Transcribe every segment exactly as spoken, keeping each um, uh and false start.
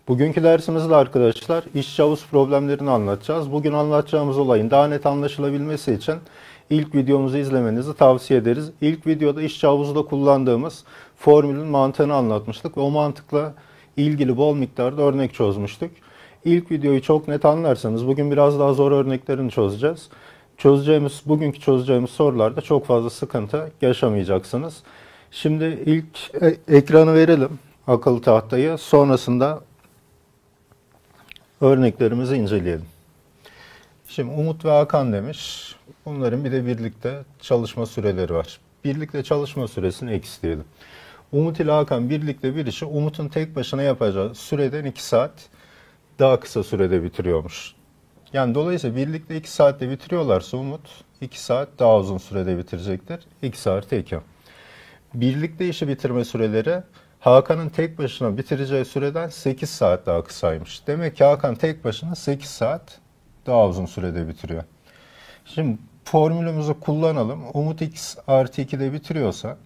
Bugünkü dersimizde arkadaşlar işçi havuz problemlerini anlatacağız. Bugün anlatacağımız olayın daha net anlaşılabilmesi için ilk videomuzu izlemenizi tavsiye ederiz. İlk videoda işçi havuzda kullandığımız formülün mantığını anlatmıştık ve o mantıkla ilgili bol miktarda örnek çözmüştük. İlk videoyu çok net anlarsanız bugün biraz daha zor örneklerini çözeceğiz. Çözeceğimiz, bugünkü çözeceğimiz sorularda çok fazla sıkıntı yaşamayacaksınız. Şimdi ilk ekranı verelim, akıllı tahtayı. Sonrasında örneklerimizi inceleyelim. Şimdi Umut ve Hakan demiş. Bunların bir de birlikte çalışma süreleri var. Birlikte çalışma süresini x diyelim. Umut ile Hakan birlikte bir işi Umut'un tek başına yapacağı süreden iki saat daha kısa sürede bitiriyormuş. Yani dolayısıyla birlikte iki saatte bitiriyorlarsa Umut iki saat daha uzun sürede bitirecektir. X artı iki. Birlikte işi bitirme süreleri Hakan'ın tek başına bitireceği süreden sekiz saat daha kısaymış. Demek ki Hakan tek başına sekiz saat daha uzun sürede bitiriyor. Şimdi formülümüzü kullanalım. Umut x artı iki'de bitiriyorsa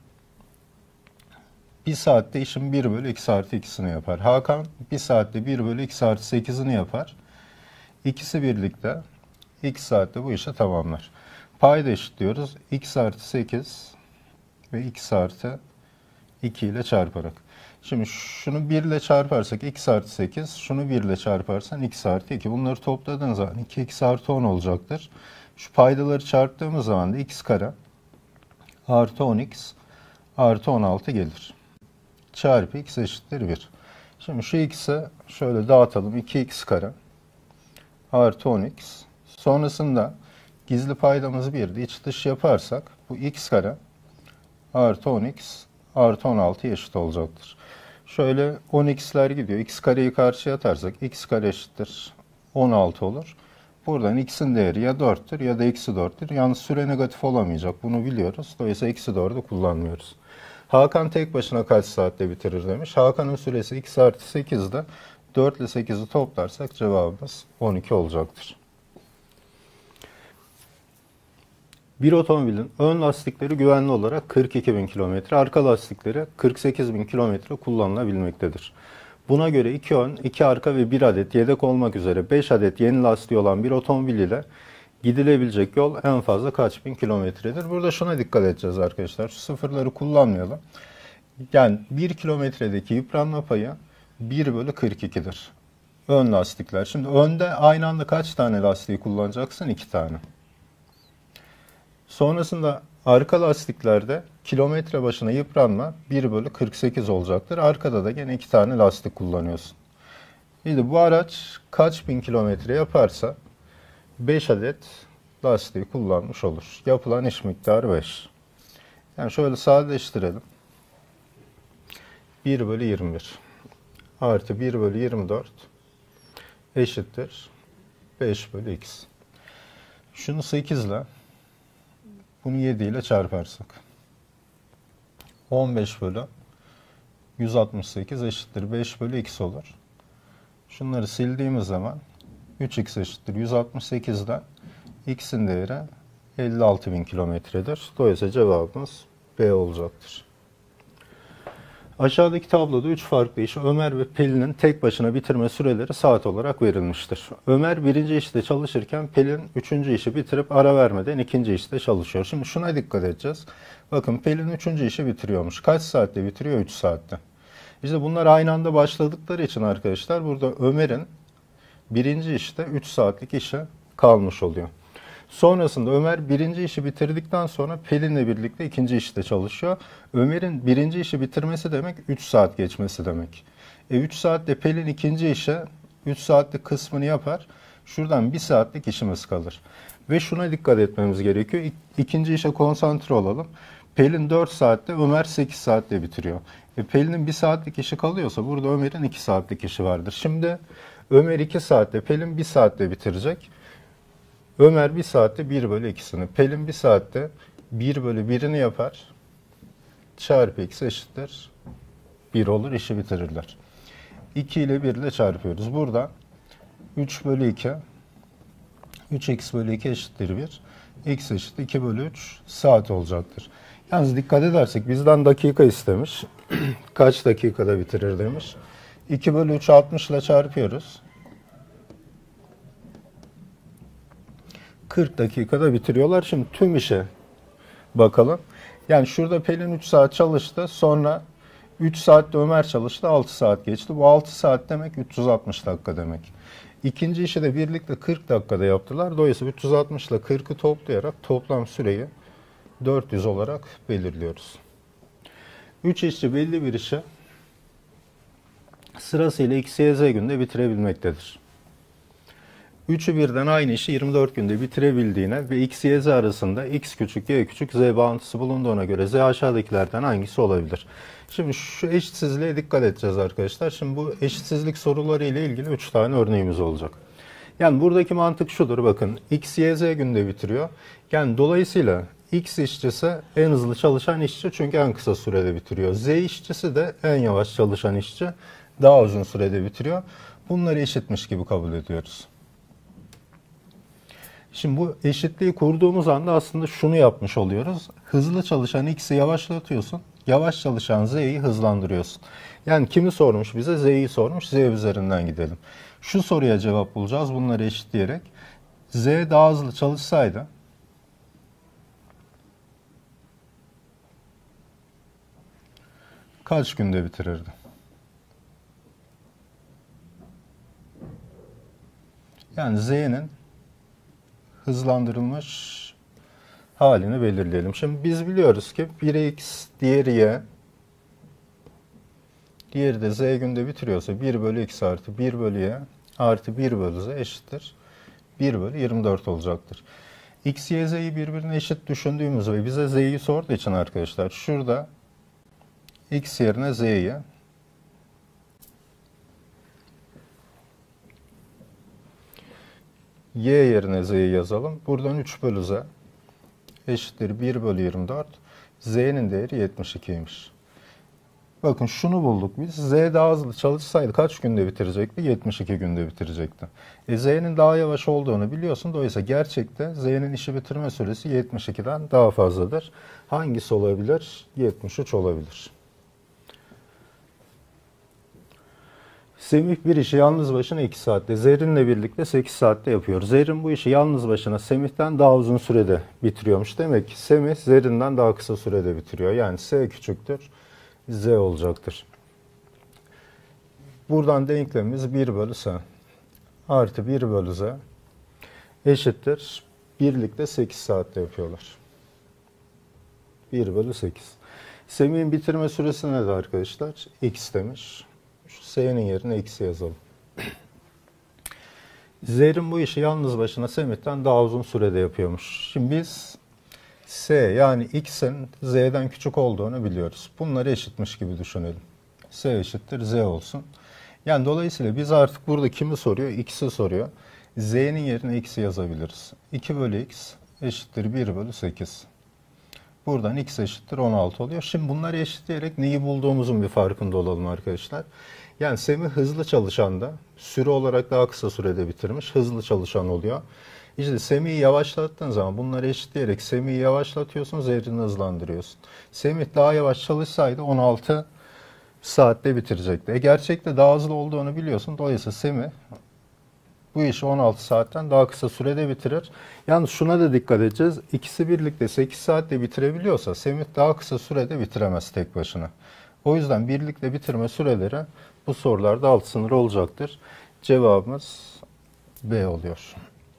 bir saatte işin bir bölü x artı ikisini yapar. Hakan bir saatte bir bölü x artı sekizini yapar. İkisi birlikte x saatte bu işi tamamlar. Payda eşitliyoruz. X artı sekiz ve x artı iki ile çarparak. Şimdi şunu bir ile çarparsak x artı sekiz, şunu bir ile çarparsan x artı iki. Bunları topladığınız zaman iki x artı on olacaktır. Şu paydaları çarptığımız zaman da x kare artı on x artı on altı gelir. Çarpı x eşittir bir. Şimdi şu x'i şöyle dağıtalım. iki x kare artı on x. Sonrasında gizli paydamız birdi. İç dış yaparsak bu x kare artı on x artı on altı eşit olacaktır. Şöyle on x'ler gidiyor. X kareyi karşıya atarsak x kare eşittir on altı olur. Buradan x'in değeri ya dörttür ya da eksi dörttür. Yalnız süre negatif olamayacak. Bunu biliyoruz. Dolayısıyla eksi dördü kullanmıyoruz. Hakan tek başına kaç saatte bitirir demiş. Hakan'ın süresi x artı sekiz'de. dört ile sekizi toplarsak cevabımız on iki olacaktır. Bir otomobilin ön lastikleri güvenli olarak kırk iki bin kilometre, arka lastikleri kırk sekiz bin kilometre kullanılabilmektedir. Buna göre iki ön, iki arka ve bir adet yedek olmak üzere beş adet yeni lastiği olan bir otomobil ile gidilebilecek yol en fazla kaç bin kilometredir? Burada şuna dikkat edeceğiz arkadaşlar. Şu sıfırları kullanmayalım. Yani bir kilometredeki yıpranma payı bir bölü kırk iki'dir. Ön lastikler. Şimdi önde aynı anda kaç tane lastiği kullanacaksın? iki tane. Sonrasında arka lastiklerde kilometre başına yıpranma bir bölü kırk sekiz olacaktır. Arkada da gene iki tane lastik kullanıyorsun. Şimdi bu araç kaç bin kilometre yaparsa beş adet lastiği kullanmış olur. Yapılan iş miktarı beş. Yani şöyle sadeleştirelim. bir bölü yirmi bir artı bir bölü yirmi dört eşittir beş bölü x. Şunu sekiz ile bunu yedi ile çarparsak on beş bölü yüz altmış sekiz eşittir beş bölü x olur. Şunları sildiğimiz zaman üç x eşittir yüz altmış sekiz'den x'in değeri elli altı bin kilometredir. Dolayısıyla cevabımız B olacaktır. Aşağıdaki tabloda üç farklı işi Ömer ve Pelin'in tek başına bitirme süreleri saat olarak verilmiştir. Ömer birinci işte çalışırken Pelin üçüncü işi bitirip ara vermeden ikinci işte çalışıyor. Şimdi şuna dikkat edeceğiz. Bakın Pelin üçüncü işi bitiriyormuş. Kaç saatte bitiriyor? üç saatte. İşte bunlar aynı anda başladıkları için arkadaşlar burada Ömer'in birinci işte üç saatlik işi kalmış oluyor. Sonrasında Ömer birinci işi bitirdikten sonra Pelin'le birlikte ikinci işte çalışıyor. Ömer'in birinci işi bitirmesi demek üç saat geçmesi demek. E üç saatte Pelin ikinci işe üç saatlik kısmını yapar. Şuradan bir saatlik işimiz kalır. Ve şuna dikkat etmemiz gerekiyor. İkinci işe konsantre olalım. Pelin dört saatte, Ömer sekiz saatte bitiriyor. E Pelin'in bir saatlik işi kalıyorsa burada Ömer'in iki saatlik işi vardır. Şimdi Ömer iki saatte, Pelin bir saatte bitirecek. Ömer bir saatte bir bölü ikisini, Pelin bir saatte bir bölü birini yapar. Çarpı x eşittir bir olur, işi bitirirler. iki ile bir ile çarpıyoruz. Burada üç bölü iki, üç x bölü iki eşittir bir. X eşittir iki bölü üç saat olacaktır. Yalnız dikkat edersek bizden dakika istemiş. Kaç dakikada bitirir demiş. iki bölü üç altmış ile çarpıyoruz. kırk dakikada bitiriyorlar. Şimdi tüm işe bakalım. Yani şurada Pelin üç saat çalıştı. Sonra üç saatte Ömer çalıştı. altı saat geçti. Bu altı saat demek üç yüz altmış dakika demek. İkinci işi de birlikte kırk dakikada yaptılar. Dolayısıyla üç yüz altmış ile kırkı toplayarak toplam süreyi dört yüz olarak belirliyoruz. üç işçi belli bir işi sırasıyla X, Y, Z günde bitirebilmektedir. Üçü birden aynı işi yirmi dört günde bitirebildiğine ve X, Y, Z arasında X küçük, Y küçük, Z bağıntısı bulunduğuna göre Z aşağıdakilerden hangisi olabilir? Şimdi şu eşitsizliğe dikkat edeceğiz arkadaşlar. Şimdi bu eşitsizlik soruları ile ilgili üç tane örneğimiz olacak. Yani buradaki mantık şudur, bakın X, Y, Z günde bitiriyor. Yani dolayısıyla X işçisi en hızlı çalışan işçi çünkü en kısa sürede bitiriyor. Z işçisi de en yavaş çalışan işçi daha uzun sürede bitiriyor. Bunları eşitmiş gibi kabul ediyoruz. Şimdi bu eşitliği kurduğumuz anda aslında şunu yapmış oluyoruz. Hızlı çalışan X'i yavaşlatıyorsun. Yavaş çalışan Z'yi hızlandırıyorsun. Yani kimi sormuş bize? Z'yi sormuş. Z üzerinden gidelim. Şu soruya cevap bulacağız bunları eşitleyerek. Z daha hızlı çalışsaydı kaç günde bitirirdi? Yani Z'nin hızlandırılmış halini belirleyelim. Şimdi biz biliyoruz ki biri X, diğeri Y, diğeri de Z günde bitiriyorsa bir bölü X artı bir bölü Y artı bir bölü Z eşittir bir bölü yirmi dört olacaktır. X, Y, Z'yi birbirine eşit düşündüğümüz ve bize Z'yi sorduğu için arkadaşlar şurada X yerine Z'yi, Y yerine Z'yi yazalım. Buradan üç bölü Z eşittir bir bölü yirmi dört. Z'nin değeri yetmiş ikiymiş. Bakın şunu bulduk biz. Z daha hızlı çalışsaydı kaç günde bitirecekti? yetmiş iki günde bitirecekti. E, Z'nin daha yavaş olduğunu biliyorsun. Dolayısıyla gerçekte Z'nin işi bitirme süresi yetmiş ikiden daha fazladır. Hangisi olabilir? yetmiş üç olabilir. Semih bir işi yalnız başına iki saatte, Zerrin'le birlikte sekiz saatte yapıyor. Zerrin bu işi yalnız başına Semih'ten daha uzun sürede bitiriyormuş. Demek ki Semih Zerrin'den daha kısa sürede bitiriyor. Yani S küçüktür, Z olacaktır. Buradan denklemimiz bir bölü S artı bir bölü Z eşittir. Birlikte sekiz saatte yapıyorlar. bir bölü sekiz. Semih'in bitirme süresi nedir arkadaşlar? X demiş. S'nin yerine X'i yazalım. Zerrin bu işi yalnız başına Semih'ten daha uzun sürede yapıyormuş. Şimdi biz S yani X'in Z'den küçük olduğunu biliyoruz. Bunları eşitmiş gibi düşünelim. S eşittir Z olsun. Yani dolayısıyla biz artık burada kimi soruyor? X'i soruyor. Z'nin yerine X'i yazabiliriz. iki bölü X eşittir bir bölü sekiz. Buradan X eşittir on altı oluyor. Şimdi bunları eşitleyerek neyi bulduğumuzun bir farkında olalım arkadaşlar. Yani Semih hızlı çalışan da süre olarak daha kısa sürede bitirmiş. Hızlı çalışan oluyor. İşte Semih'i yavaşlattığın zaman bunları eşitleyerek Semih'i yavaşlatıyorsun, Zerrin'i hızlandırıyorsun. Semih daha yavaş çalışsaydı on altı saatte bitirecekti. E gerçekte daha hızlı olduğunu biliyorsun. Dolayısıyla Semih bu işi on altı saatten daha kısa sürede bitirir. Yalnız şuna da dikkat edeceğiz. İkisi birlikte sekiz saatte bitirebiliyorsa Semih daha kısa sürede bitiremez tek başına. O yüzden birlikte bitirme süreleri bu sorularda alt sınır olacaktır. Cevabımız B oluyor.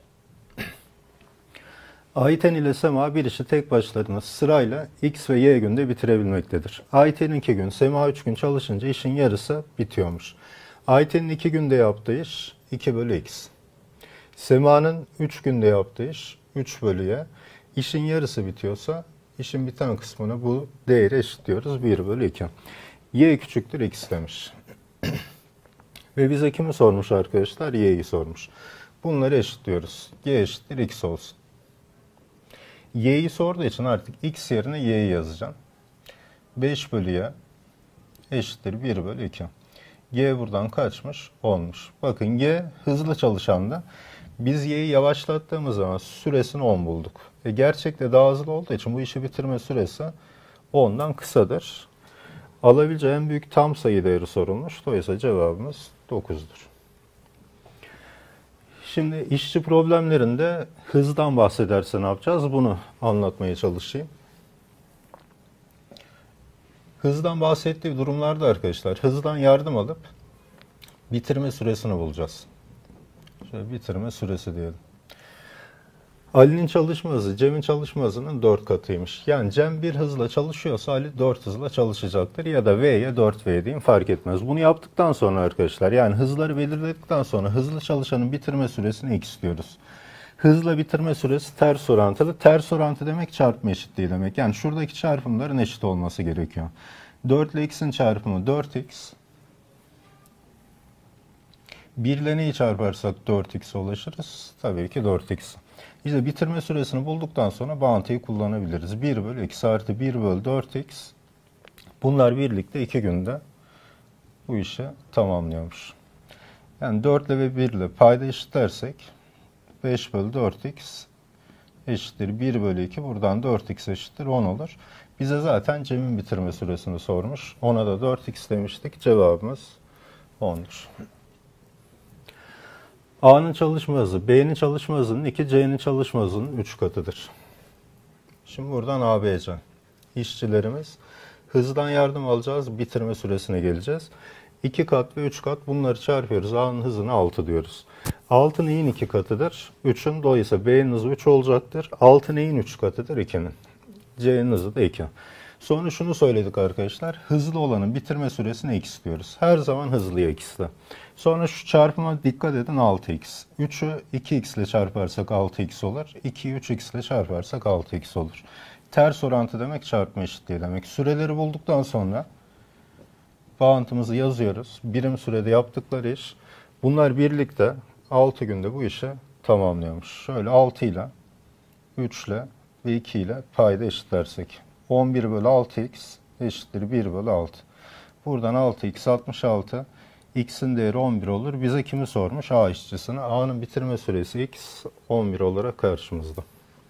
Ayten ile Sema bir işi tek başlarına sırayla X ve Y günde bitirebilmektedir. Ayten iki gün, Sema üç gün çalışınca işin yarısı bitiyormuş. Ayten'in iki günde yaptığı iş iki bölü X. Sema'nın üç günde yaptığı iş üç bölü Y. İşin yarısı bitiyorsa işin biten kısmına bu değeri eşitliyoruz. bir bölü iki. Y küçüktür X demiş. Ve bize kimi sormuş arkadaşlar? Y'yi sormuş. Bunları eşitliyoruz. Y eşittir X olsun. Y'yi sorduğu için artık X yerine Y'yi yazacağım. beş bölü Y eşittir bir bölü iki. Y buradan kaçmış? onmuş. Bakın Y hızlı çalışanda biz Y'yi yavaşlattığımız zaman süresini on bulduk. E gerçekte daha hızlı olduğu için bu işi bitirme süresi ondan kısadır. Alabileceği en büyük tam sayı değeri sorulmuş. Dolayısıyla cevabımız dokuzdur. Şimdi işçi problemlerinde hızdan bahsederse ne yapacağız? Bunu anlatmaya çalışayım. Hızdan bahsettiği durumlarda arkadaşlar hızdan yardım alıp bitirme süresini bulacağız. Şöyle bitirme süresi diyelim. Ali'nin çalışma hızı Cem'in çalışma hızının dört katıymış. Yani Cem bir hızla çalışıyorsa Ali dört hızla çalışacaktır. Ya da V'ye dört V diyeyim, fark etmez. Bunu yaptıktan sonra arkadaşlar, yani hızları belirledikten sonra hızlı çalışanın bitirme süresini x diyoruz. Hızla bitirme süresi ters orantılı. Ters orantı demek çarpma eşitliği demek. Yani şuradaki çarpımların eşit olması gerekiyor. dört ile x'in çarpımı dört x. bir ile neyi çarparsak dört x'e ulaşırız. Tabii ki dört x. İşte bitirme süresini bulduktan sonra bağıntıyı kullanabiliriz. bir bölü x artı bir bölü dört x. Bunlar birlikte iki günde bu işi tamamlıyormuş. Yani dört ile ve bir ile payda eşitlersek beş bölü dört x eşittir bir bölü iki. Buradan dört x eşittir on olur. Bize zaten Cem'in bitirme süresini sormuş. Ona da dört x demiştik. Cevabımız on'dur. A'nın çalışma hızı, B'nin çalışma hızının iki, C'nin çalışma hızının üç katıdır. Şimdi buradan A, B, C. İşçilerimiz. Hızdan yardım alacağız, bitirme süresine geleceğiz. iki kat ve üç kat, bunları çarpıyoruz. A'nın hızını altı diyoruz. altı neyin iki katıdır? üçün, dolayısıyla B'nin hızı üç olacaktır. altı neyin üç katıdır? ikinin. C'nin hızı da iki. Sonra şunu söyledik arkadaşlar. Hızlı olanın bitirme süresini x diyoruz. Her zaman hızlıya x'li. Sonra şu çarpıma dikkat edin, altı x. üçü iki x ile çarparsak altı x olur. ikiyi üç x ile çarparsak altı x olur. Ters orantı demek çarpma eşitliği demek. Süreleri bulduktan sonra bağıntımızı yazıyoruz. Birim sürede yaptıkları iş. Bunlar birlikte altı günde bu işi tamamlıyormuş. Şöyle altı ile, üç ile ve iki ile payda eşitlersek. on bir bölü altı x eşittir bir bölü altı. Buradan altı x altmış altı. X'in değeri on bir olur. Bize kimi sormuş? A işçisine. A'nın bitirme süresi x on bir olarak karşımızda.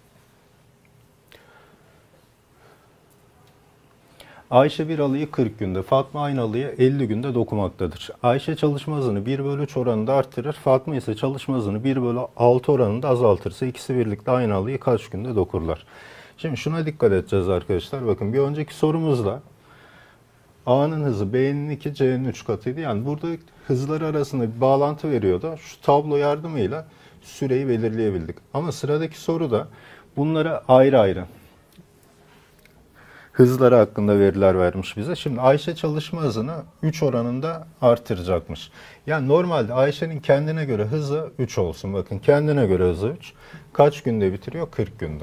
Ayşe bir halıyı kırk günde, Fatma aynı halıyı elli günde dokumaktadır. Ayşe çalışma hızını bir bölü üç oranında arttırır. Fatma ise çalışma hızını bir bölü altı oranında azaltırsa ikisi birlikte aynı halıyı kaç günde dokurlar? Şimdi şuna dikkat edeceğiz arkadaşlar. Bakın bir önceki sorumuzda A'nın hızı B'nin iki, C'nin üç katıydı. Yani burada hızlar arasında bir bağlantı veriyordu. Şu tablo yardımıyla süreyi belirleyebildik. Ama sıradaki soruda bunlara ayrı ayrı hızları hakkında veriler vermiş bize. Şimdi Ayşe çalışma hızını üç oranında artıracakmış. Yani normalde Ayşe'nin kendine göre hızı üç olsun. Bakın kendine göre hızı üç. Kaç günde bitiriyor? kırk günde.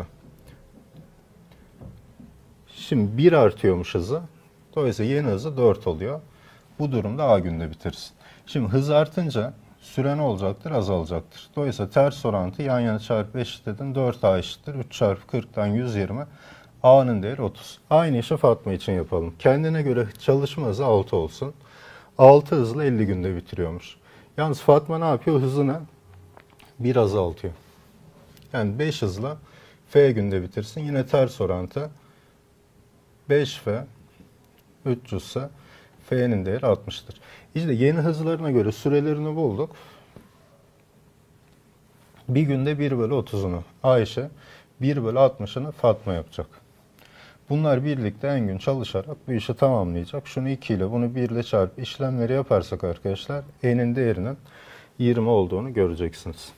Şimdi bir artıyormuş hızı. Dolayısıyla yeni hızı dört oluyor. Bu durumda A günde bitirsin. Şimdi hız artınca süre ne olacaktır? Azalacaktır. Dolayısıyla ters orantı yan yana çarpı eşitledin. dört A eşittir. üç çarpı kırktan yüz yirmi. A'nın değeri otuz. Aynı işi Fatma için yapalım. Kendine göre çalışma hızı altı olsun. altı hızla elli günde bitiriyormuş. Yalnız Fatma ne yapıyor? Hızını bir azaltıyor. Yani beş hızla F günde bitirsin. Yine ters orantı. beş F üç yüz ise F'nin değeri altmıştır. İşte yeni hızlarına göre sürelerini bulduk. Bir günde bir bölü otuzunu Ayşe, bir bölü altmışını Fatma yapacak. Bunlar birlikte en gün çalışarak bu işi tamamlayacak. Şunu iki ile bunu bir ile çarpıp işlemleri yaparsak arkadaşlar N'in değerinin yirmi olduğunu göreceksiniz.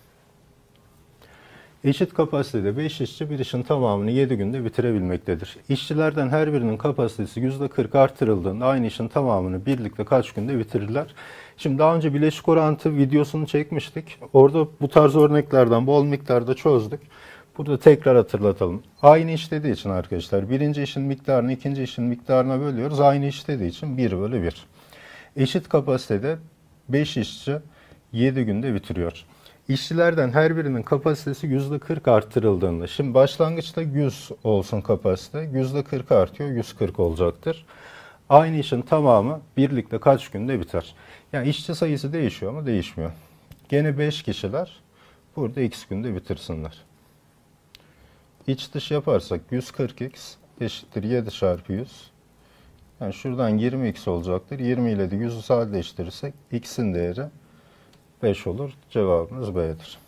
Eşit kapasitede beş işçi bir işin tamamını yedi günde bitirebilmektedir. İşçilerden her birinin kapasitesi yüzde kırk artırıldığında aynı işin tamamını birlikte kaç günde bitirirler? Şimdi daha önce bileşik orantı videosunu çekmiştik. Orada bu tarz örneklerden bol miktarda çözdük. Burada tekrar hatırlatalım. Aynı iş dediği için arkadaşlar birinci işin miktarını ikinci işin miktarına bölüyoruz. Aynı iş dediği için bir bölü bir. Eşit kapasitede beş işçi yedi günde bitiriyor. İşçilerden her birinin kapasitesi yüzde kırk artırıldığında, şimdi başlangıçta yüz olsun kapasite, yüzde kırk artıyor, yüz kırk olacaktır. Aynı işin tamamı birlikte kaç günde biter? Yani işçi sayısı değişiyor mu? Değişmiyor. Gene beş kişiler burada x günde bitirsinler. İç dış yaparsak yüz kırk x eşittir yedi çarpı yüz. Yani şuradan yirmi x olacaktır. yirmi ile de yüzü sadeleştirirsek x'in değeri beş olur. Cevabımız B'dir.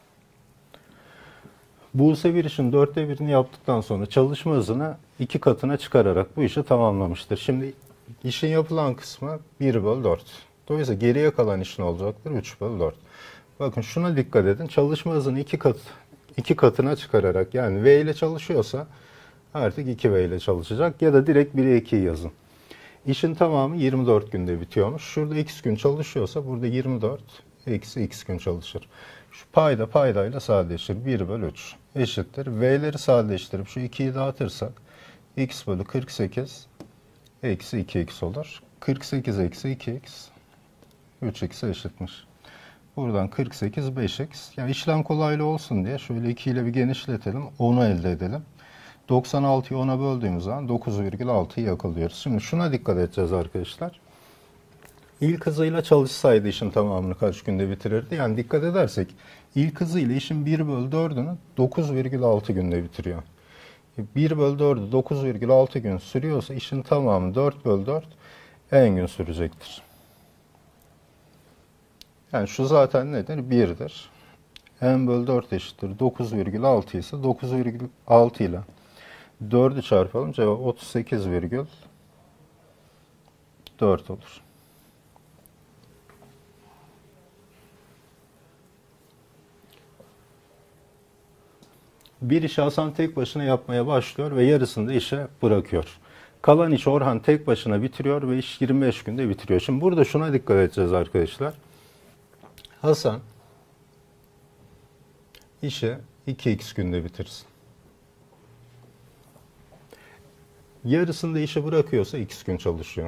Buse bir işin dörtte birini yaptıktan sonra çalışma hızını iki katına çıkararak bu işi tamamlamıştır. Şimdi işin yapılan kısmı bir bölü dört. Dolayısıyla geriye kalan iş ne olacaktır? üç bölü dört. Bakın şuna dikkat edin. Çalışma hızını iki kat, iki katına çıkararak, yani V ile çalışıyorsa artık iki V ile çalışacak ya da direkt bire ikiyi yazın. İşin tamamı yirmi dört günde bitiyormuş. Şurada x gün çalışıyorsa burada yirmi dört eksi x gün çalışır. Şu payda paydayla sadeleşir. bir bölü üç eşittir. V'leri sadeleştirip şu ikiyi dağıtırsak x bölü kırk sekiz eksi iki x olur. kırk sekiz eksi iki x üç x'e eşitmiş. Buradan kırk sekiz beş x. Yani işlem kolaylığı olsun diye şöyle iki ile bir genişletelim. onu elde edelim. doksan altıyı ona böldüğümüz zaman dokuz virgül altıyı yakalıyoruz. Şimdi şuna dikkat edeceğiz arkadaşlar. İlk hızıyla çalışsaydı işin tamamını kaç günde bitirirdi? Yani dikkat edersek ilk hızıyla işin bir bölü dördünü dokuz virgül altı günde bitiriyor. bir bölü dördü dokuz virgül altı gün sürüyorsa işin tamamı dört bölü dört en gün sürecektir. Yani şu zaten nedir? birdir. n bölü dört eşittir. dokuz virgül altı ise dokuz virgül altı ile dördü çarpalım. Cevap otuz sekiz virgül dört olur. Bir işi Hasan tek başına yapmaya başlıyor ve yarısını da işe bırakıyor. Kalan işi Orhan tek başına bitiriyor ve iş yirmi beş günde bitiriyor. Şimdi burada şuna dikkat edeceğiz arkadaşlar. Hasan işi iki x günde bitirsin. Yarısında işi bırakıyorsa x gün çalışıyor.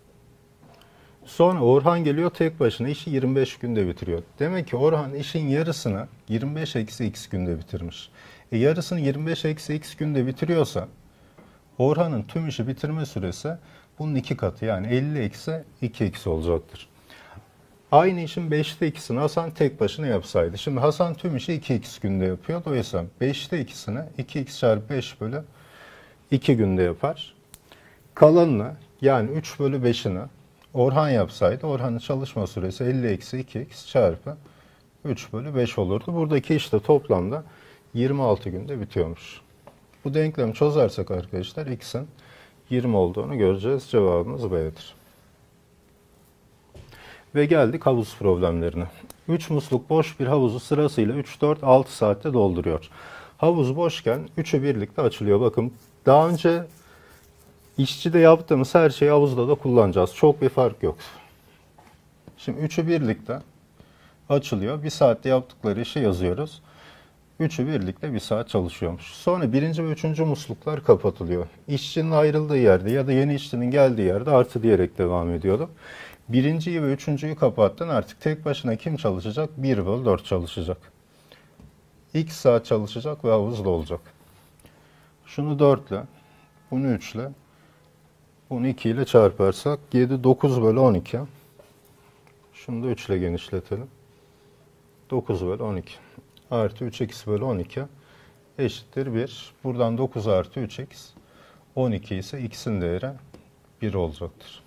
Sonra Orhan geliyor tek başına işi yirmi beş günde bitiriyor. Demek ki Orhan işin yarısını yirmi beş eksi x günde bitirmiş. E yarısını yirmi beş eksi x günde bitiriyorsa Orhan'ın tüm işi bitirme süresi bunun iki katı, yani elli eksi iki x olacaktır. Aynı işin beşte ikisini Hasan tek başına yapsaydı. Şimdi Hasan tüm işi iki x günde yapıyor. Dolayısıyla beşte ikisini iki x çarpı beş bölü iki günde yapar. Kalanını, yani üç bölü beşini Orhan yapsaydı Orhan'ın çalışma süresi elli eksi iki x çarpı üç bölü beş olurdu. Buradaki iş de toplamda yirmi altı günde bitiyormuş. Bu denklemi çözersek arkadaşlar x'in yirmi olduğunu göreceğiz. Cevabımız B'dir. Ve geldik havuz problemlerine. üç musluk boş bir havuzu sırasıyla üç, dört, altı saatte dolduruyor. Havuz boşken üçü birlikte açılıyor. Bakın daha önce işçide yaptığımız her şeyi havuzda da kullanacağız. Çok bir fark yok. Şimdi üçü birlikte açılıyor. Bir saatte yaptıkları işi yazıyoruz. Üçü birlikte bir saat çalışıyormuş. Sonra birinci ve üçüncü musluklar kapatılıyor. İşçinin ayrıldığı yerde ya da yeni işçinin geldiği yerde artı diyerek devam ediyordu. Birinciyi ve üçüncüyü kapattın, artık tek başına kim çalışacak? bir bölü dört çalışacak. X saat çalışacak ve havuz dolacak. Şunu dört ile, bunu üç ile, bunu iki ile çarparsak yedi, dokuz bölü on iki. Şunu da üç ile genişletelim. dokuz bölü on iki. Artı üç x bölü on iki eşittir bir. Buradan dokuz artı üç x. on iki ise x'in değeri bir olacaktır.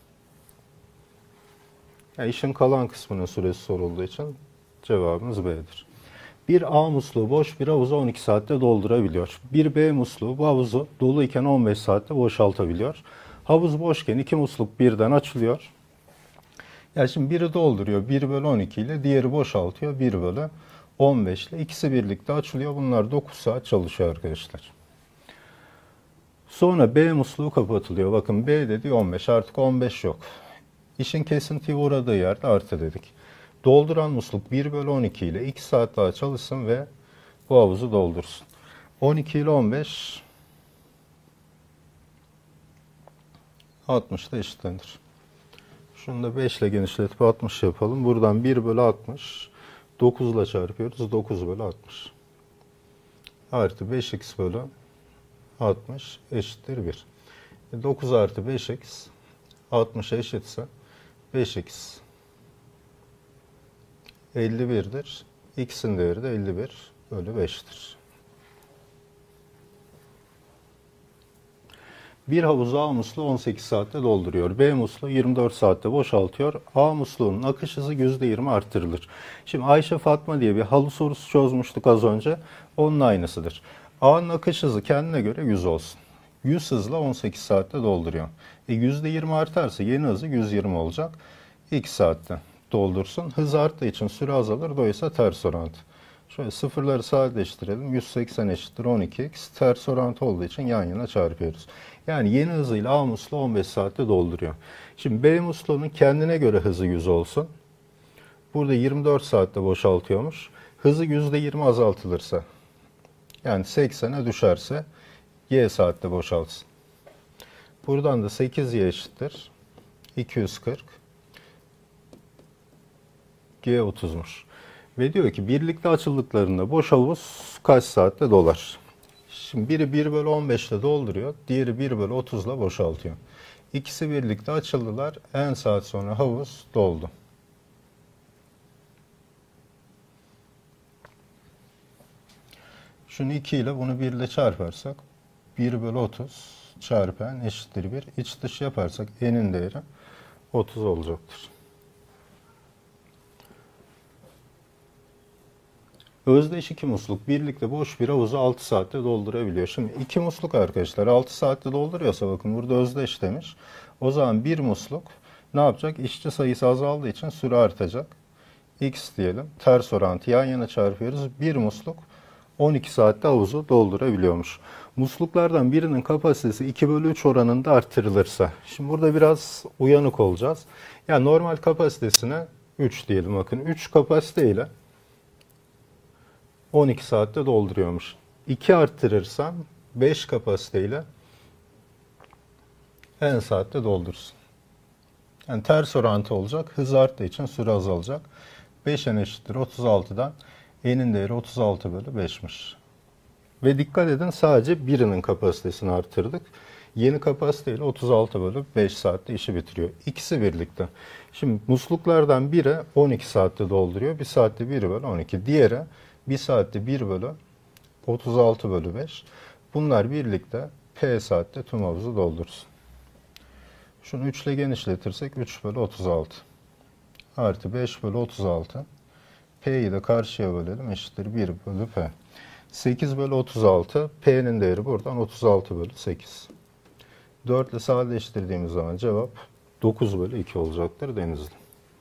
Yani işin kalan kısmının süresi sorulduğu için cevabımız B'dir. Bir A musluğu boş bir havuzu on iki saatte doldurabiliyor. Bir B musluğu bu havuzu dolu iken on beş saatte boşaltabiliyor. Havuz boşken iki musluk birden açılıyor. Yani şimdi biri dolduruyor bir bölü on iki ile, diğeri boşaltıyor bir bölü on beş ile. İkisi birlikte açılıyor. Bunlar dokuz saat çalışıyor arkadaşlar. Sonra B musluğu kapatılıyor. Bakın B dedi on beş, artık on beş yok. İşin kesintiye uğradığı yerde artı dedik. Dolduran musluk bir bölü on iki ile iki saat daha çalışsın ve bu havuzu doldursun. on iki ile on beş altmış da eşitlenir. Şunu da beş ile genişletip altmış yapalım. Buradan bir bölü altmış dokuz ile çarpıyoruz. dokuz bölü altmış. Artı beş x bölü altmış eşittir bir. dokuz artı beş x altmışa eşitse beş x elli bir'dir. X'in değeri de elli bir bölü beş'tir. Bir havuzu A musluğu on sekiz saatte dolduruyor. B musluğu yirmi dört saatte boşaltıyor. A musluğunun akış hızı yüzde yirmi arttırılır. Şimdi Ayşe Fatma diye bir halı sorusu çözmüştük az önce. Onun aynısıdır. A'nın akış hızı kendine göre yüz olsun. yüz hızla on sekiz saatte dolduruyor. E yüzde yirmi artarsa yeni hızı yüz yirmi olacak. iki saatte doldursun. Hız arttığı için süre azalır. Dolayısıyla ters orantı. Şöyle sıfırları sadeleştirelim. yüz seksen eşittir on iki x. Ters orantı olduğu için yan yana çarpıyoruz. Yani yeni hızıyla A musluğu on beş saatte dolduruyor. Şimdi B musluğunun kendine göre hızı yüz olsun. Burada yirmi dört saatte boşaltıyormuş. Hızı yüzde yirmi azaltılırsa, yani seksene düşerse Y saatte boşaltsın. Buradan da sekiz Y eşittir iki yüz kırk. G otuzmuş. Ve diyor ki birlikte açıldıklarında boş havuz kaç saatte dolar? Şimdi biri bir bölü on beş ile dolduruyor. Diğeri bir bölü otuz ile boşaltıyor. İkisi birlikte açıldılar. N saat sonra havuz doldu. Şunu iki ile bunu bir ile çarparsak bir bölü otuz çarpı N eşittir bir. İç dış yaparsak N'in değeri otuz olacaktır. Özdeş iki musluk birlikte boş bir havuzu altı saatte doldurabiliyor. Şimdi iki musluk arkadaşlar altı saatte dolduruyorsa bakın burada özdeş demiş. O zaman bir musluk ne yapacak? İşçi sayısı azaldığı için süre artacak. X diyelim. Ters orantı yan yana çarpıyoruz. Bir musluk on iki saatte havuzu doldurabiliyormuş. Musluklardan birinin kapasitesi iki bölü üç oranında artırılırsa. Şimdi burada biraz uyanık olacağız. Yani normal kapasitesine üç diyelim. Bakın üç kapasiteyle on iki saatte dolduruyormuş. iki arttırırsam beş kapasiteyle N saatte doldursun. Yani ters orantı olacak. Hız arttığı için süre azalacak. beş N eşittir otuz altıdan N'in değeri otuz altı bölü beşmiş. Ve dikkat edin sadece birinin kapasitesini artırdık. Yeni kapasiteyle otuz altı bölü beş saatte işi bitiriyor. İkisi birlikte. Şimdi musluklardan biri on iki saatte dolduruyor. Bir saatte bir bölü on iki. Diğeri bir saatte bir bölü otuz altı bölü beş. Bunlar birlikte P saatte tüm havuzu doldursun. Şunu üç ile genişletirsek üç bölü otuz altı. Artı beş bölü otuz altı. P'yi de karşıya bölelim eşittir bir bölü P. sekiz bölü otuz altı. P'nin değeri buradan otuz altı bölü sekiz. dört ile sadeleştirdiğimiz zaman cevap dokuz bölü iki olacaktır Denizli.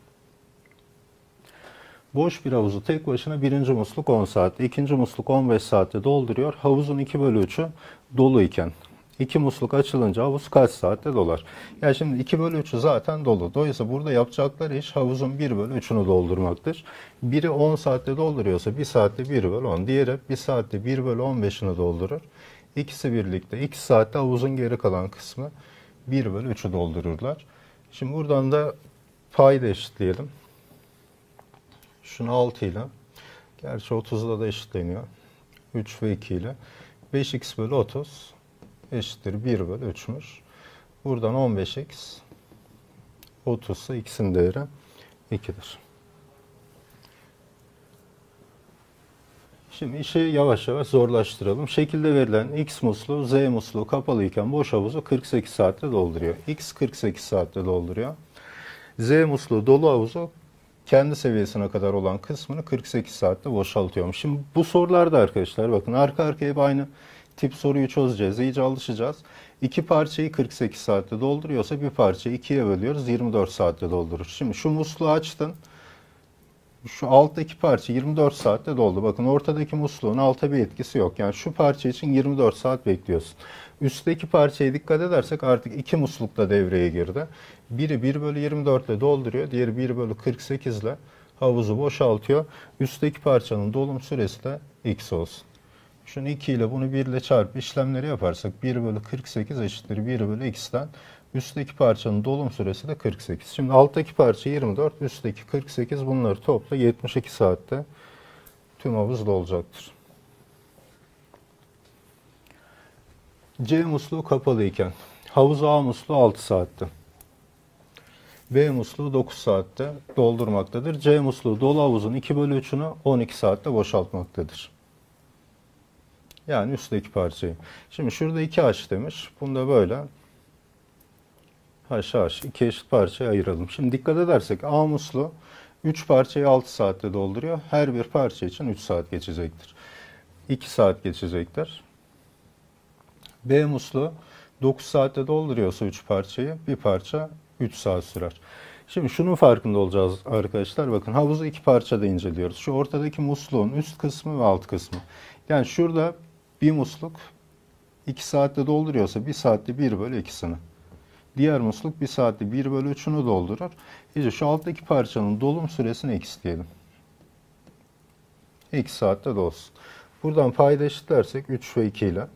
Boş bir havuzu tek başına birinci musluk on saatte, ikinci musluk on beş saatte dolduruyor. Havuzun iki bölü üçü dolu iken iki musluk açılınca havuz kaç saatte dolar? Yani şimdi iki bölü üçü zaten dolu. Dolayısıyla burada yapacakları iş havuzun bir bölü üçünü doldurmaktır. Biri on saatte dolduruyorsa bir saatte bir bölü on. Diğeri bir saatte bir bölü on beşini doldurur. İkisi birlikte iki saatte havuzun geri kalan kısmı bir bölü üçü doldururlar. Şimdi buradan da payda eşitleyelim. Şunu altı ile, gerçi otuzla da eşitleniyor. üç ve iki ile. beş x bölü otuz eşittir bir bölü üçmüş. Buradan on beş x, otuz ise x'in değeri ikidir. Şimdi işi yavaş yavaş zorlaştıralım. Şekilde verilen X musluğu, Z musluğu kapalı iken boş havuzu kırk sekiz saatte dolduruyor. X kırk sekiz saatte dolduruyor. Z musluğu dolu havuzu kendi seviyesine kadar olan kısmını kırk sekiz saatte boşaltıyorum. Şimdi bu sorularda arkadaşlar bakın arka arkaya hep aynı tip soruyu çözeceğiz. İyice alışacağız. İki parçayı kırk sekiz saatte dolduruyorsa bir parçayı ikiye bölüyoruz. yirmi dört saatte doldurur. Şimdi şu musluğu açtın. Şu alttaki parça yirmi dört saatte doldu. Bakın ortadaki musluğun alta bir etkisi yok. Yani şu parça için yirmi dört saat bekliyorsun. Üstteki parçaya dikkat edersek artık iki musluk da devreye girdi. Biri bir bölü yirmi dört ile dolduruyor. Diğeri bir bölü kırk sekiz ile havuzu boşaltıyor. Üstteki parçanın dolum süresi de x olsun. Şunu iki ile bunu bir ile çarp işlemleri yaparsak bir bölü kırk sekiz eşittir bir bölü x'ten. Üstteki parçanın dolum süresi de kırk sekiz. Şimdi alttaki parça yirmi dört, üstteki kırk sekiz, bunları topla yetmiş iki saatte tüm havuz dolacaktır. C musluğu kapalı iken havuz A musluğu altı saatte. B musluğu dokuz saatte doldurmaktadır. C musluğu dolu havuzun iki bölü üçünü on iki saatte boşaltmaktadır. Yani üstteki parçayı. Şimdi şurada iki H demiş. Bunda böyle. Haş haş. İki eşit parçaya ayıralım. Şimdi dikkat edersek A musluğu üç parçayı altı saatte dolduruyor. Her bir parça için üç saat geçecektir. iki saat geçecektir. B musluğu dokuz saatte dolduruyorsa üç parçayı, bir parça üç saat sürer. Şimdi şunun farkında olacağız arkadaşlar. Bakın havuzu iki parçada inceliyoruz. Şu ortadaki musluğun üst kısmı ve alt kısmı. Yani şurada bir musluk iki saatte dolduruyorsa bir saatte bir bölü ikisini. Diğer musluk bir saatte bir bölü üçünü doldurur. İşte şu alttaki parçanın dolum süresini x diyelim. iki saatte dolsun. Buradan payda eşitlersek üç ve iki ile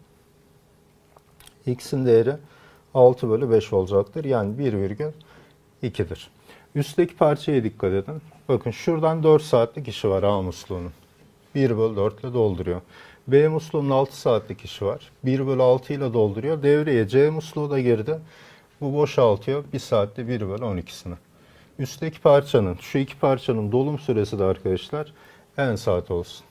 x'in değeri altı bölü beş olacaktır. Yani bir virgül iki'dir. Üstteki parçaya dikkat edin. Bakın şuradan dört saatlik işi var A musluğunun. bir bölü dört ile dolduruyor. B musluğunun altı saatlik işi var. bir bölü altı ile dolduruyor. Devreye C musluğu da girdi. Bu boşaltıyor. bir saatte bir bölü on ikisini. Üstteki parçanın, şu iki parçanın dolum süresi de arkadaşlar n saat olsun.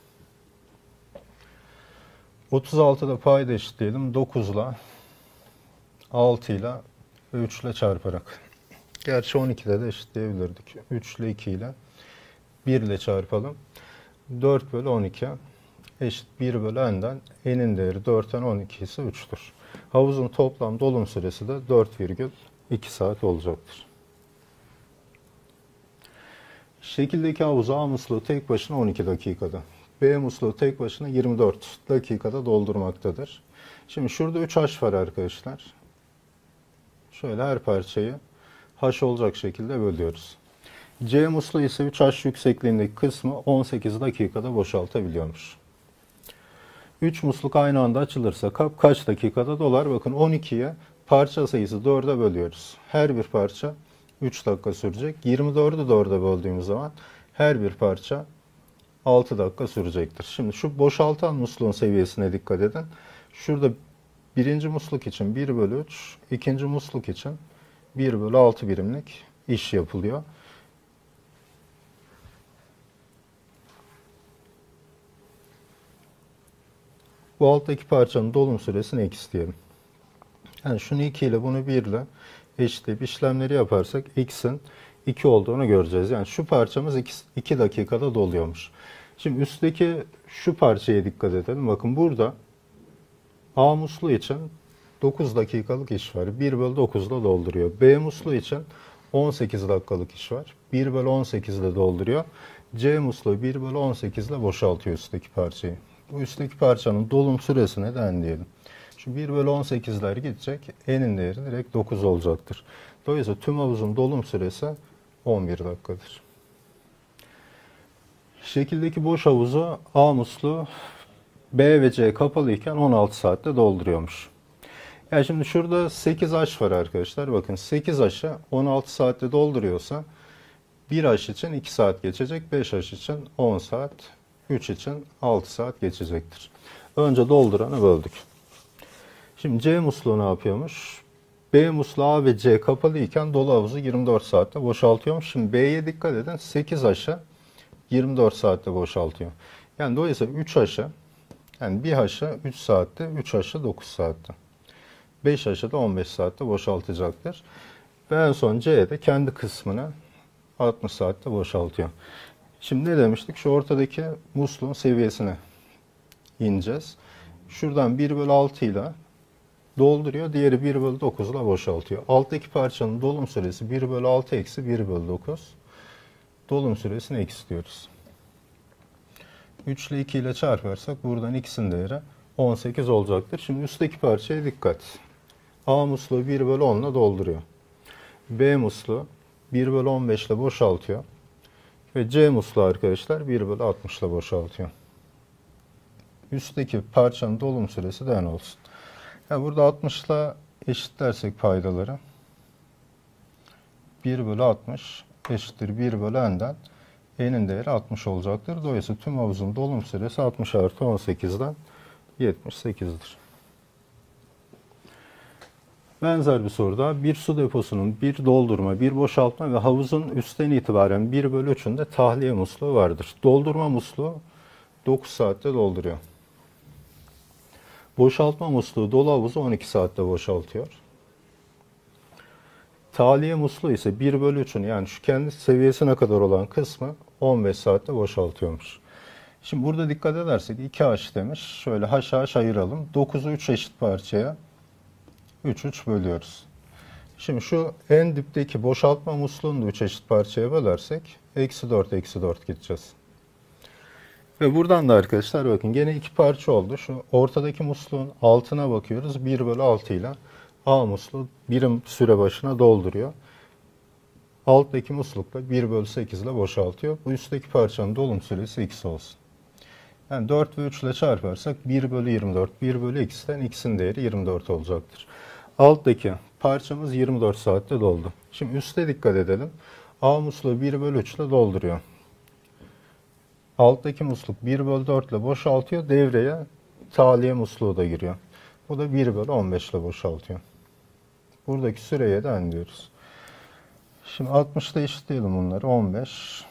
otuz altıda payda eşitleyelim. dokuz ile altı ile ve üç ile çarparak. Gerçi on ikide de eşitleyebilirdik. üç ile iki ile bir ile çarpalım. dört bölü on iki eşit bir bölü n'den n'in değeri dörtten on iki ise üç'tür. Havuzun toplam dolum süresi de dört virgül iki saat olacaktır. Şekildeki havuz A musluğu tek başına on iki dakikada. B musluğu tek başına yirmi dört dakikada doldurmaktadır. Şimdi şurada üç haş var arkadaşlar. Şöyle her parçayı haş olacak şekilde bölüyoruz. C musluğu ise üç haş yüksekliğindeki kısmı on sekiz dakikada boşaltabiliyormuş. üç musluk aynı anda açılırsa kap kaç dakikada dolar? Bakın on iki'ye parça sayısı dörde bölüyoruz. Her bir parça üç dakika sürecek. yirmi dördü dörde böldüğümüz zaman her bir parça altı dakika sürecektir. Şimdi şu boşaltan musluğun seviyesine dikkat edin. Şurada birinci musluk için bir bölü üç, ikinci musluk için bir bölü altı birimlik iş yapılıyor. Bu alttaki parçanın dolum süresini x diyelim. Yani şunu iki ile bunu bir ile eşitleyip işlemleri yaparsak x'in iki olduğunu göreceğiz. Yani şu parçamız iki dakikada doluyormuş. Şimdi üstteki şu parçaya dikkat edelim. Bakın burada A musluğu için dokuz dakikalık iş var. bir bölü dokuz ile dolduruyor. B musluğu için on sekiz dakikalık iş var. bir bölü on sekiz ile dolduruyor. C musluğu bir bölü on sekiz ile boşaltıyor üstteki parçayı. Bu üstteki parçanın dolum süresine de n diyelim. Şu bir bölü on sekizler gidecek. N'in değeri direkt dokuz olacaktır. Dolayısıyla tüm havuzun dolum süresi on bir dakikadır. Şekildeki boş havuzu A musluğu B ve C kapalı iken on altı saatte dolduruyormuş. Yani şimdi şurada sekiz haş var arkadaşlar. Bakın sekiz haşı on altı saatte dolduruyorsa bir haş için iki saat geçecek. beş haş için on saat. üç için altı saat geçecektir. Önce dolduranı böldük. Şimdi C musluğu ne yapıyormuş? B musluğu A ve C kapalı iken dolu havuzu yirmi dört saatte boşaltıyormuş. Şimdi B'ye dikkat edin. sekiz haşı yirmi dört saatte boşaltıyor. Yani dolayısıyla üç haşı, yani bir haşı üç saatte, üç haşı dokuz saatte. beş haşı da on beş saatte boşaltacaktır. Ve en son C de kendi kısmını altmış saatte boşaltıyor. Şimdi ne demiştik? Şu ortadaki musluğun seviyesine ineceğiz. Şuradan bir bölü altı ile dolduruyor. Diğeri bir bölü dokuz ile boşaltıyor. Alttaki parçanın dolum süresi bir bölü altı eksi bir bölü dokuz. Dolum süresini x diyoruz. üç ile iki ile çarparsak buradan x'in değeri on sekiz olacaktır. Şimdi üstteki parçaya dikkat. A musluğu bir bölü on ile dolduruyor. B musluğu bir bölü on beş ile boşaltıyor. Ve C musluğu arkadaşlar bir bölü altmış ile boşaltıyor. Üstteki parçanın dolum süresi de n olsun. Yani burada altmış ile eşitlersek paydaları bir bölü altmış eşittir bir bölü n'den n'in değeri altmış olacaktır. Dolayısıyla tüm havuzun dolum süresi altmış artı on sekizden yetmiş sekiz'dir. Benzer bir soruda bir su deposunun bir doldurma, bir boşaltma ve havuzun üstten itibaren bir bölü üç'ünde tahliye musluğu vardır. Doldurma musluğu dokuz saatte dolduruyor. Boşaltma musluğu dolu havuzu on iki saatte boşaltıyor. Tahliye musluğu ise bir bölü üçün, yani şu kendi seviyesine kadar olan kısmı on beş saatte boşaltıyormuş. Şimdi burada dikkat edersek iki H demiş. Şöyle H H ayıralım. dokuzu üç eşit parçaya üç üç bölüyoruz. Şimdi şu en dipteki boşaltma musluğunu da üç eşit parçaya bölersek eksi dört eksi dört gideceğiz. Ve buradan da arkadaşlar bakın gene iki parça oldu. Şu ortadaki musluğun altına bakıyoruz. bir bölü altı ile A musluğu birim süre başına dolduruyor. Alttaki musluk da bir bölü sekiz ile boşaltıyor. Bu üstteki parçanın dolum süresi x olsun. Yani dört ve üç ile çarparsak bir bölü yirmi dört. bir bölü x'ten x'in değeri yirmi dört olacaktır. Alttaki parçamız yirmi dört saatte doldu. Şimdi üste dikkat edelim. A musluğu bir bölü üç ile dolduruyor. Alttaki musluk bir bölü dört ile boşaltıyor. Devreye tahliye musluğu da giriyor. Bu da bir bölü on beş ile boşaltıyor. Buradaki süreye de n diyoruz. Şimdi altmışta eşitleyelim bunları. on beş,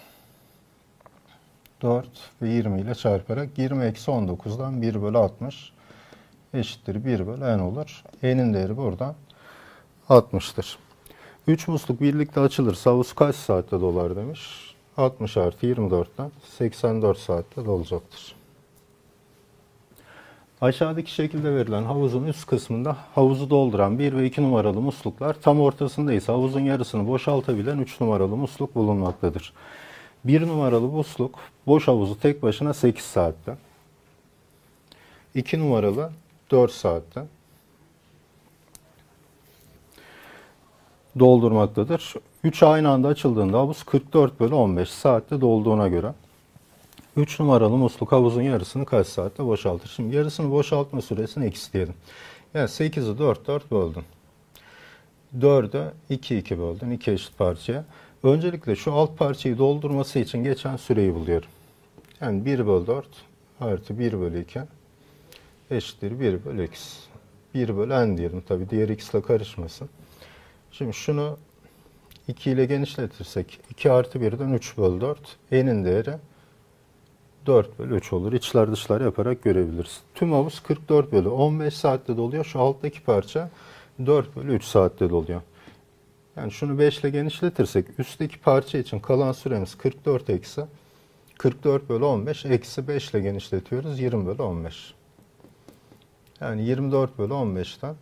dört ve yirmi ile çarparak yirmi eksi on dokuzdan bir bölü altmış eşittir bir bölü n olur. N'in değeri burada altmıştır. üç musluk birlikte açılırsa havuz kaç saatte dolar demiş. altmış artı yirmi dörtten seksen dört saatte dolacaktır. Aşağıdaki şekilde verilen havuzun üst kısmında havuzu dolduran bir ve iki numaralı musluklar, tam ortasında ise havuzun yarısını boşaltabilen üç numaralı musluk bulunmaktadır. bir numaralı musluk boş havuzu tek başına sekiz saatte. iki numaralı dört saatte doldurmaktadır. üç aynı anda açıldığında havuz kırk dört bölü on beş saatte dolduğuna göre üç numaralı musluk havuzun yarısını kaç saatte boşaltır? Şimdi yarısını boşaltma süresini x diyelim. Yani sekizi dört dört böldün. dördü iki iki böldün. iki eşit parçaya. Öncelikle şu alt parçayı doldurması için geçen süreyi buluyorum. Yani bir bölü dört artı bir bölü iki eşittir bir bölü x. bir bölü n diyelim. Tabi diğer x ile karışmasın. Şimdi şunu iki ile genişletirsek iki artı birden üç bölü dört. N'in değeri dört bölü üç olur. İçler dışlar yaparak görebiliriz. Tüm havuz kırk dört bölü on beş saatte doluyor. Şu alttaki parça dört bölü üç saatte doluyor. Yani şunu beş ile genişletirsek üstteki parça için kalan süremiz kırk dört eksi kırk dört bölü on beş eksi beş ile genişletiyoruz. yirmi bölü on beş. Yani yirmi dört bölü on beşten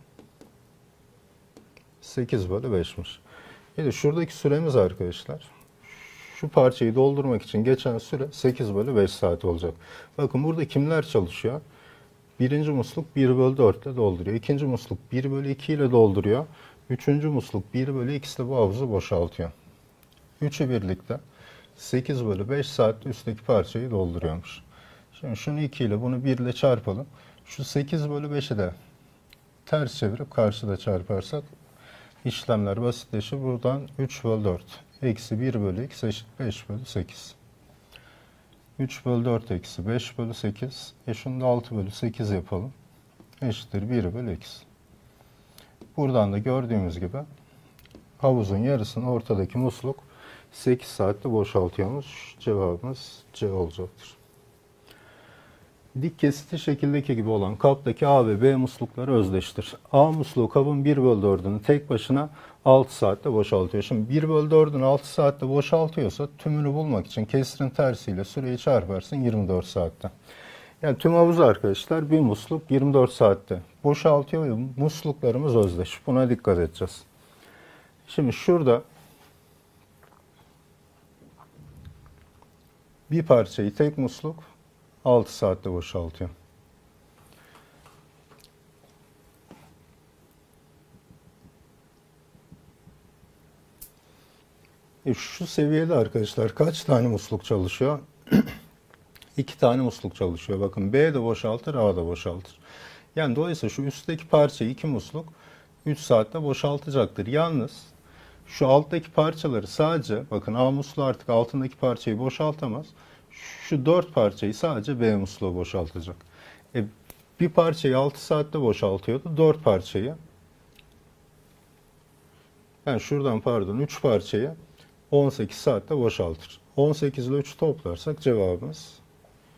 sekiz bölü beşmiş. Şimdi şuradaki süremiz arkadaşlar, şu parçayı doldurmak için geçen süre sekiz bölü beş saat olacak. Bakın burada kimler çalışıyor? Birinci musluk bir bölü dört ile dolduruyor. İkinci musluk bir bölü iki ile dolduruyor. Üçüncü musluk bir bölü iki ile bu havuzu boşaltıyor. Üçü birlikte sekiz bölü beş saatte üstteki parçayı dolduruyormuş. Şimdi şunu iki ile bunu bir ile çarpalım. Şu sekiz bölü beşi de ters çevirip karşıda çarparsak işlemler basitleşir. Buradan üç bölü dört eksi bir bölü x eşit beş bölü sekiz. üç bölü dört eksi beş bölü sekiz. E şunu da altı bölü sekiz yapalım. Eşittir bir bölü x. Buradan da gördüğümüz gibi havuzun yarısını ortadaki musluk sekiz saatte boşaltıyormuş. Cevabımız C olacaktır. Dik kesiti şekildeki gibi olan kaptaki A ve B muslukları özdeştir. A musluğu kabın bir bölü dördünü tek başına altı saatte boşaltıyor. Şimdi bir bölü dördünü altı saatte boşaltıyorsa tümünü bulmak için kesirin tersiyle süreyi çarparsın yirmi dört saatte. Yani tüm havuzu arkadaşlar bir musluk yirmi dört saatte boşaltıyor ve musluklarımız özdeş. Buna dikkat edeceğiz. Şimdi şurada bir parçayı tek musluk altı saatte boşaltıyor. E şu seviyede arkadaşlar kaç tane musluk çalışıyor? İki tane musluk çalışıyor. Bakın B de boşaltır, A da boşaltır. Yani dolayısıyla şu üstteki parçayı iki musluk üç saatte boşaltacaktır. Yalnız şu alttaki parçaları sadece, bakın A musluğu artık altındaki parçayı boşaltamaz. Şu dört parçayı sadece B musluğu boşaltacak. E, bir parçayı altı saatte boşaltıyordu. dört parçayı, yani şuradan pardon üç parçayı on sekiz saatte boşaltır. on sekiz ile üçü toplarsak cevabımız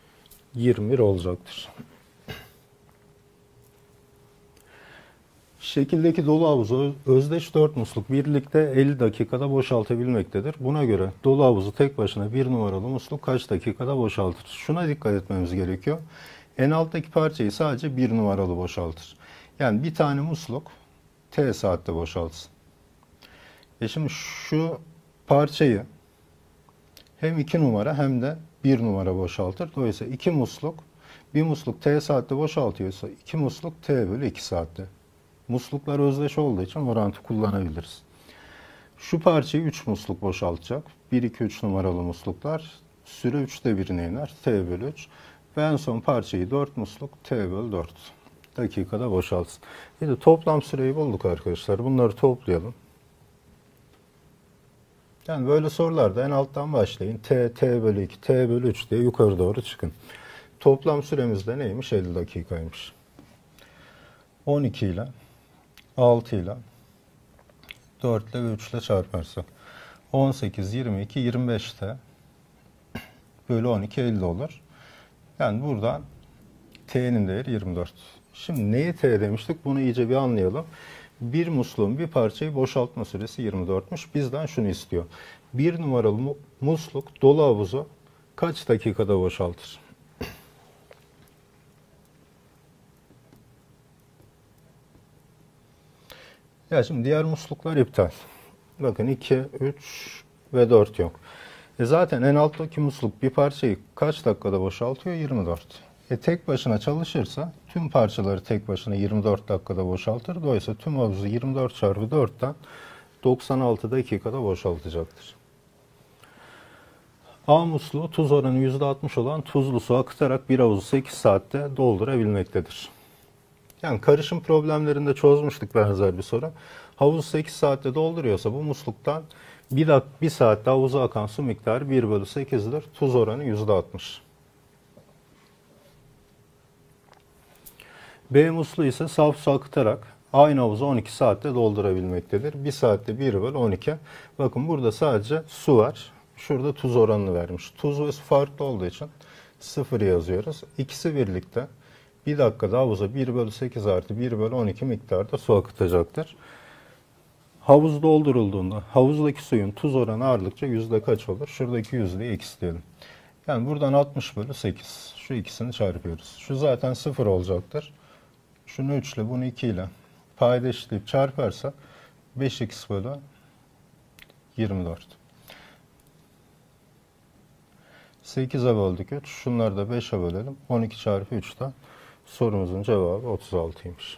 yirmi bir olacaktır. Şekildeki dolu havuzu özdeş dört musluk birlikte elli dakikada boşaltabilmektedir. Buna göre dolu havuzu tek başına bir numaralı musluk kaç dakikada boşaltır? Şuna dikkat etmemiz gerekiyor. En alttaki parçayı sadece bir numaralı boşaltır. Yani bir tane musluk T saatte boşaltsın. E şimdi şu parçayı hem iki numara hem de bir numara boşaltır. Dolayısıyla iki musluk, bir musluk T saatte boşaltıyorsa iki musluk T bölü iki saatte. Musluklar özdeş olduğu için orantı kullanabiliriz. Şu parçayı üç musluk boşaltacak. bir, iki, üç numaralı musluklar. Süre üçte birine iner. T bölü üç. Ve en son parçayı dört musluk T bölü dört dakikada boşaltsın. Bir de toplam süreyi bulduk arkadaşlar. Bunları toplayalım. Yani böyle sorularda en alttan başlayın. T, T bölü iki, T bölü üç diye yukarı doğru çıkın. Toplam süremiz de neymiş? elli dakikaymış. on iki ile altı ile dört ile ve üç ile çarparsak on sekiz, yirmi iki, yirmi beşte bölü on iki, elli olur. Yani buradan T'nin değeri yirmi dört. Şimdi neye T demiştik? Bunu iyice bir anlayalım. Bir musluğun bir parçayı boşaltma süresi yirmi dörtmüş. Bizden şunu istiyor. Bir numaralı musluk dolu havuzu kaç dakikada boşaltır? Ya şimdi diğer musluklar iptal. Bakın iki, üç ve dört yok. E zaten en alttaki musluk bir parçayı kaç dakikada boşaltıyor? yirmi dört. E tek başına çalışırsa tüm parçaları tek başına yirmi dört dakikada boşaltır. Dolayısıyla tüm havuzu yirmi dört çarpı dörtten doksan altı dakikada boşaltacaktır. A musluğu tuz oranı yüzde altmış olan tuzlu su akıtarak bir havuzu sekiz saatte doldurabilmektedir. Yani karışım problemlerinde çözmüştük benzer bir soru. Havuzu sekiz saatte dolduruyorsa bu musluktan bir, dak bir saatte havuza akan su miktarı bir bölü sekizdir. Tuz oranı yüzde altmış. B musluğu ise saf su akıtarak aynı havuzu on iki saatte doldurabilmektedir. bir saatte bir bölü on iki. Bakın burada sadece su var. Şurada tuz oranını vermiş. Tuz ve su farklı olduğu için sıfır yazıyoruz. İkisi birlikte bir dakikada havuza bir bölü sekiz artı bir bölü on iki miktarda su akıtacaktır. Havuz doldurulduğunda havuzdaki suyun tuz oranı arttıkça yüzde kaç olur? Şuradaki yüzdeyi x diyelim. Yani buradan altmış bölü sekiz. Şu ikisini çarpıyoruz. Şu zaten sıfır olacaktır. Şunu üç ile bunu iki ile payda eşitleyip çarparsak beş x bölü yirmi dört. sekize böldük üç. Şunları da beşe bölelim. on iki çarpı üçten sorumuzun cevabı otuz altıymış.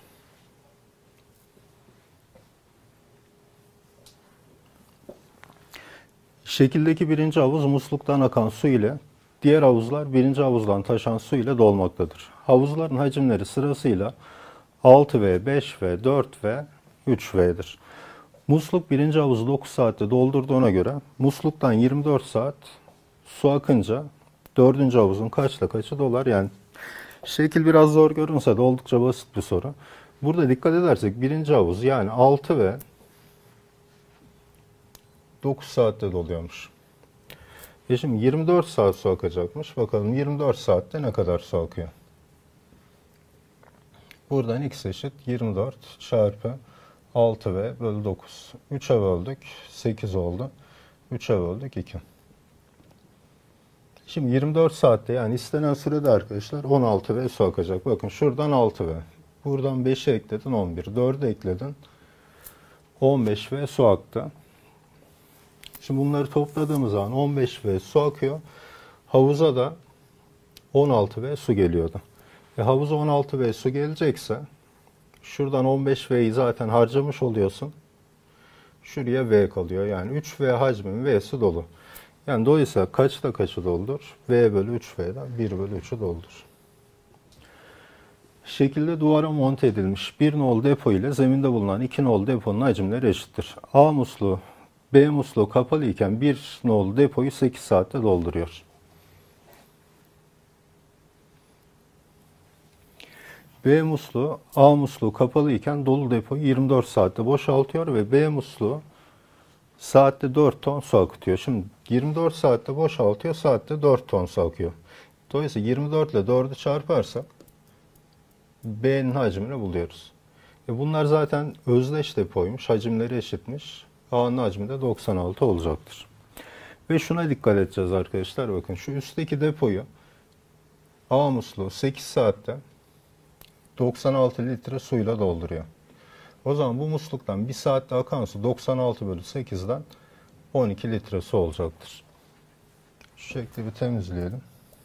Şekildeki birinci havuz musluktan akan su ile diğer havuzlar birinci havuzdan taşan su ile dolmaktadır. Havuzların hacimleri sırasıyla altı V, beş V, dört V, üç V'dir. Musluk birinci havuzu dokuz saatte doldurduğuna göre musluktan yirmi dört saat su akınca dördüncü havuzun kaçla kaçı dolar? Yani şekil biraz zor görünse de oldukça basit bir soru. Burada dikkat edersek birinci havuz yani altı ve dokuz saatte doluyormuş. E şimdi yirmi dört saat su akacakmış. Bakalım yirmi dört saatte ne kadar su akıyor? Buradan x eşit yirmi dört çarpı altı V bölü dokuz. üçe böldük. sekiz oldu. üçe böldük iki. Şimdi yirmi dört saatte yani istenen sürede arkadaşlar on altı V su akacak. Bakın şuradan altı V. Buradan beşe ekledin on bir. dörde ekledin on beş V su aktı. Şimdi bunları topladığımız zaman on beş V su akıyor. Havuza da on altı V su geliyordu. E, havuza on altı V su gelecekse şuradan on beş V'yi zaten harcamış oluyorsun. Şuraya V kalıyor. Yani üç V hacmin V'si dolu. Yani dolayısıyla kaçta kaçı doldur? V bölü üç V'den bir bölü üçü doldur. Şekilde duvara monte edilmiş bir nol depo ile zeminde bulunan iki nol deponun hacimleri eşittir. A musluğu B musluğu kapalı iken bir nol depoyu sekiz saatte dolduruyor. B musluğu A musluğu kapalı iken dolu depoyu yirmi dört saatte boşaltıyor ve B musluğu saatte dört ton su akıtıyor. Şimdi yirmi dört saatte boşaltıyor, saatte dört ton su akıyor. Dolayısıyla yirmi dört ile dördü çarparsak B'nin hacmini buluyoruz. E bunlar zaten özdeş depoymuş. Hacimleri eşitmiş. A'nın hacmi de doksan altı olacaktır. Ve şuna dikkat edeceğiz arkadaşlar. Bakın şu üstteki depoyu A musluğu sekiz saatte doksan altı litre suyla dolduruyor. O zaman bu musluktan bir saatte akan su doksan altı bölü sekizden on iki litre su olacaktır. Şu şekli bir temizleyelim.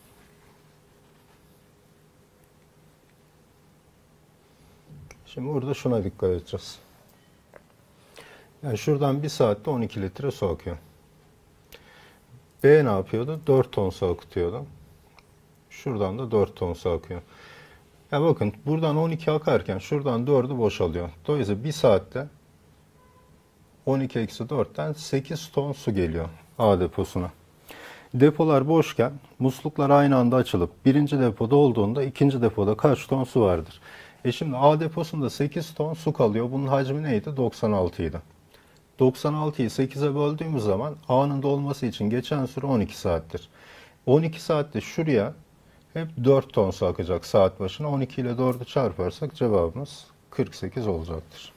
Şimdi burada şuna dikkat edeceğiz. Yani şuradan bir saatte on iki litre su akıyor. B ne yapıyordu? dört ton su akıtıyordu. Şuradan da dört ton su akıyor. Ya bakın buradan on iki akarken şuradan dördü boşalıyor. Dolayısıyla bir saatte on iki eksi dörtten sekiz ton su geliyor A deposuna. Depolar boşken musluklar aynı anda açılıp birinci depo dolduğunda ikinci depoda kaç ton su vardır? E şimdi A deposunda sekiz ton su kalıyor. Bunun hacmi neydi? doksan altı idi. doksan altıyı sekize böldüğümüz zaman A'nın dolması için geçen süre on iki saattir. on iki saatte şuraya hep dört ton su akacak saat başına. on iki ile dördü çarparsak cevabımız kırk sekiz olacaktır.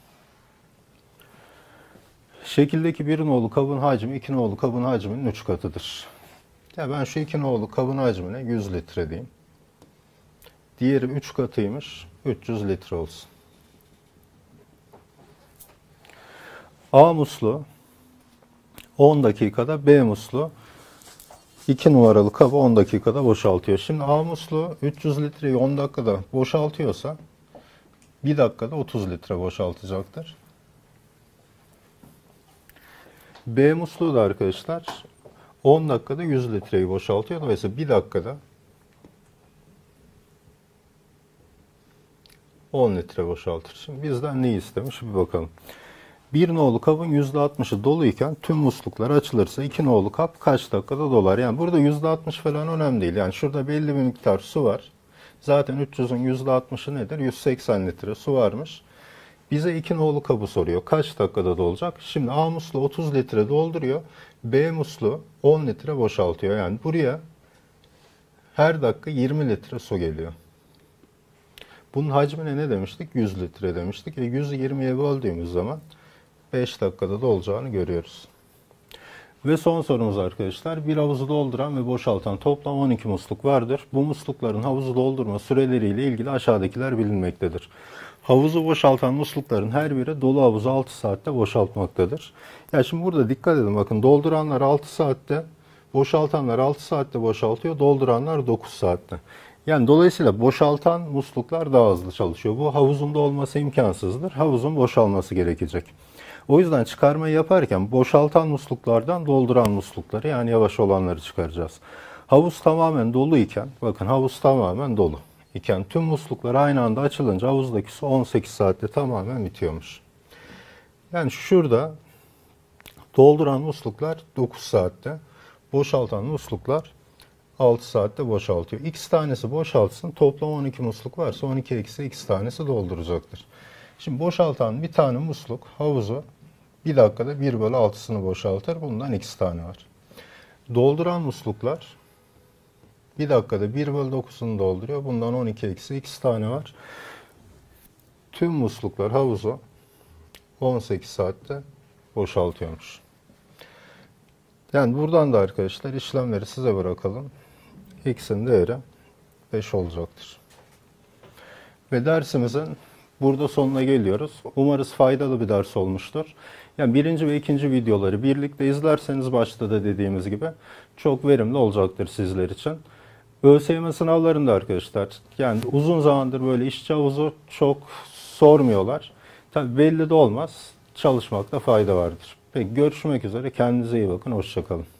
Şekildeki bir nolu kabın hacmi iki nolu kabın hacminin üç katıdır. Ya ben şu iki nolu kabın hacmine yüz litre diyeyim. Diğeri üç katıymış. üç yüz litre olsun. A musluğu on dakikada, B musluğu iki numaralı kabı on dakikada boşaltıyor. Şimdi A musluğu üç yüz litreyi on dakikada boşaltıyorsa bir dakikada otuz litre boşaltacaktır. B musluğu da arkadaşlar on dakikada yüz litreyi boşaltıyor. Dolayısıyla bir dakikada on litre boşaltır. Şimdi bizden ne istemiş bir bakalım. Bir nolu kabın yüzde altmışı doluyken tüm musluklar açılırsa iki nolu kap kaç dakikada dolar? Yani burada yüzde altmış falan önemli değil. Yani şurada belli bir miktar su var. Zaten üç yüzün yüzde altmışı nedir? yüz seksen litre su varmış. Bize iki nolu kabı soruyor. Kaç dakikada dolacak? Şimdi A musluğu otuz litre dolduruyor. B musluğu on litre boşaltıyor. Yani buraya her dakika yirmi litre su geliyor. Bunun hacmine ne demiştik? yüz litre demiştik. E yüzü yirmiye böldüğümüz zaman beş dakikada da olacağını görüyoruz. Ve son sorumuz arkadaşlar. Bir havuzu dolduran ve boşaltan toplam on iki musluk vardır. Bu muslukların havuzu doldurma süreleriyle ilgili aşağıdakiler bilinmektedir. Havuzu boşaltan muslukların her biri dolu havuzu altı saatte boşaltmaktadır. Ya şimdi burada dikkat edin, bakın dolduranlar altı saatte, boşaltanlar altı saatte boşaltıyor, dolduranlar dokuz saatte. Yani dolayısıyla boşaltan musluklar daha hızlı çalışıyor. Bu havuzun dolması imkansızdır. Havuzun boşalması gerekecek. O yüzden çıkarmayı yaparken boşaltan musluklardan dolduran muslukları, yani yavaş olanları çıkaracağız. Havuz tamamen dolu iken, bakın havuz tamamen dolu iken tüm musluklar aynı anda açılınca havuzdaki su on sekiz saatte tamamen bitiyormuş. Yani şurada dolduran musluklar dokuz saatte, boşaltan musluklar altı saatte boşaltıyor. X tanesi boşaltsın, toplam on iki musluk varsa on iki eksi X tanesi dolduracaktır. Şimdi boşaltan bir tane musluk havuzu bir dakikada bir bölü altısını boşaltır. Bundan X tane var. Dolduran musluklar bir dakikada bir bölü dokuzunu dolduruyor. Bundan on iki eksi X tane var. Tüm musluklar havuzu on sekiz saatte boşaltıyormuş. Yani buradan da arkadaşlar işlemleri size bırakalım. X'in değeri beş olacaktır. Ve dersimizin burada sonuna geliyoruz. Umarız faydalı bir ders olmuştur. Yani birinci ve ikinci videoları birlikte izlerseniz başta da dediğimiz gibi çok verimli olacaktır sizler için. ÖSYM sınavlarında arkadaşlar yani uzun zamandır böyle işçi havuzu çok sormuyorlar. Tabii belli de olmaz. Çalışmakta fayda vardır. Peki görüşmek üzere. Kendinize iyi bakın. Hoşça kalın.